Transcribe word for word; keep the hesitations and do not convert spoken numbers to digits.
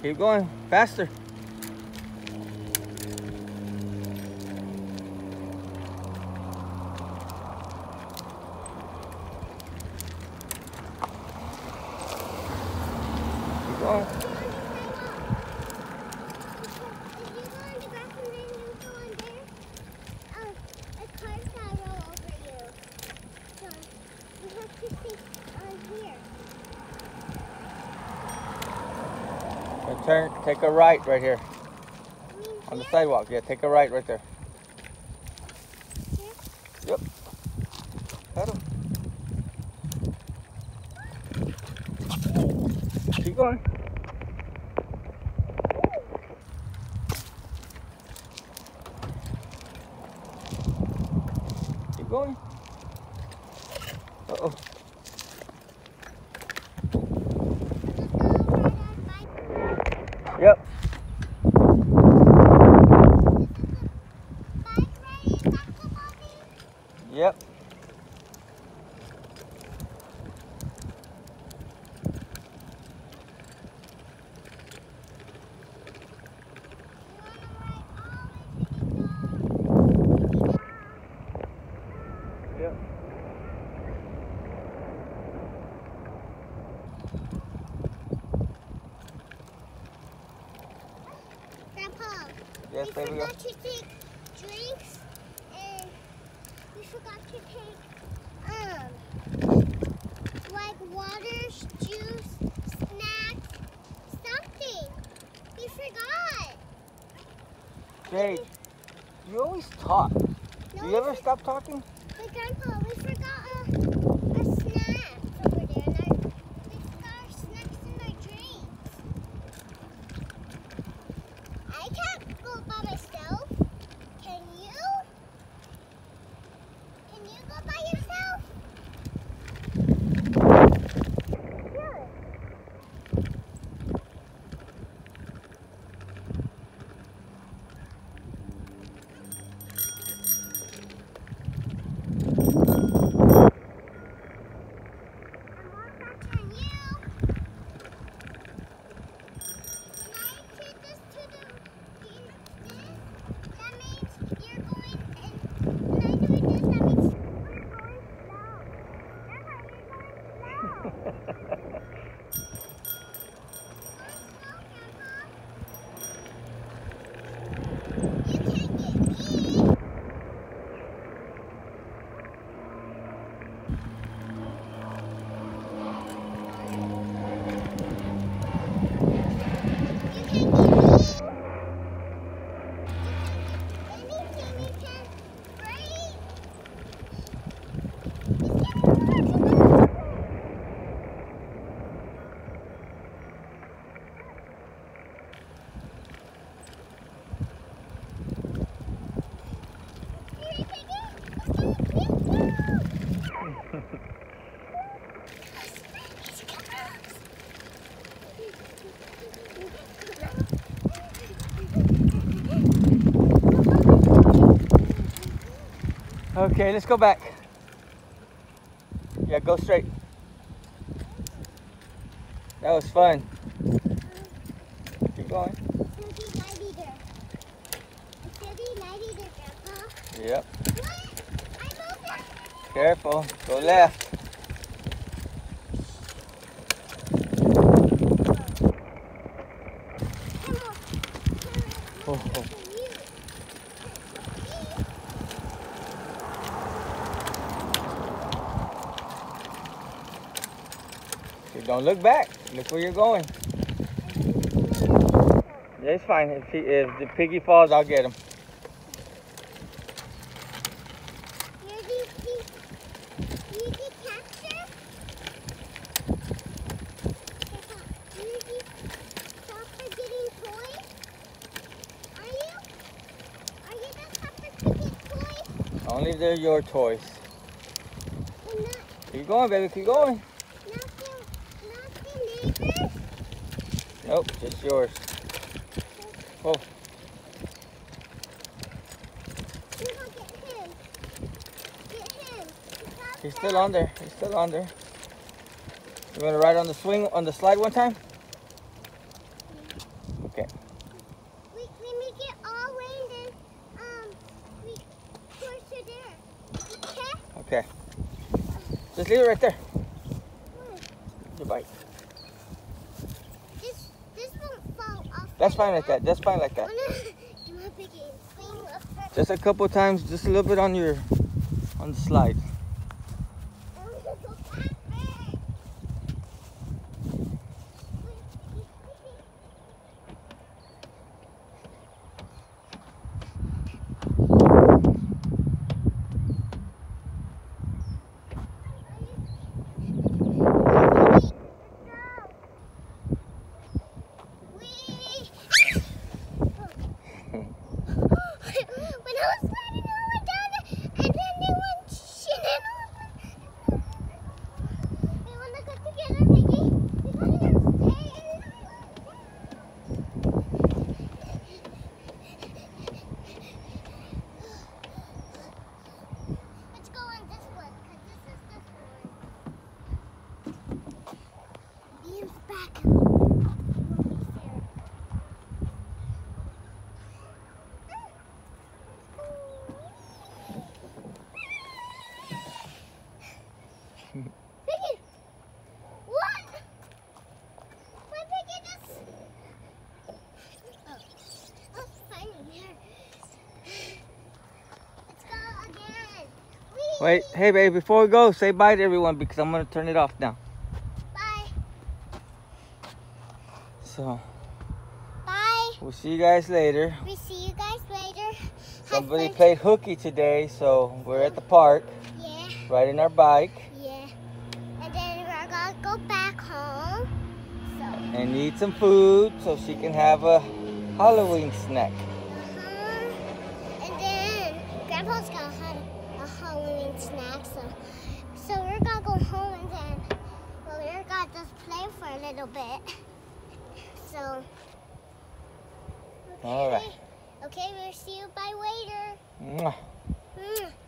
Keep going, faster. Keep going. Turn, take a right right here. On the sidewalk, yeah, take a right right there. Yep. Pedal. Keep going. Keep going. Uh-oh. Yep. Yep. Yep. Grandpa, yes, we baby. forgot to take drinks and we forgot to take um like waters, juice, snacks, something. We forgot. Jade, you always talk. No, Do you ever stop talking? But Grandpa, we forgot a, a snack over there. And our, we forgot our snacks and our drinks. I can't go by myself. Can you? Can you go by yourself? Sure. Okay, let's go back. Yeah, go straight. That was fun. Keep going. Yep. Careful. Go left. Oh, oh. Okay, don't look back. Look where you're going. Yeah, it's fine. If, he, if the piggy falls, I'll get him. Only they're your toys. Keep going, baby. Keep going. Nope, just yours. Oh. He's still on there. He's still on there. You want to ride on the swing, on the slide one time? Just leave it right there. Your bite. This, this won't fall off. That's fine like that. That's fine like that. Just a couple times, just a little bit on your, on the slide. What? My piggy just... Oh. Oh, finally here. Let's go again. Whee! Wait, hey babe, before we go, say bye to everyone because I'm gonna turn it off now. Bye. So, Bye. we'll see you guys later. We see you guys later. Somebody played hooky today, so we're at the park. Yeah. Riding our bike. Yeah. And then we're gonna go back home. So. And eat some food so she can have a Halloween snack. Uh-huh. And then Grandpa's gonna have a Halloween snack. So, so we're gonna go home and then, well, we're gonna just play for a little bit. So. Okay. All right. Okay, we'll see you by later. Mwah. Mm.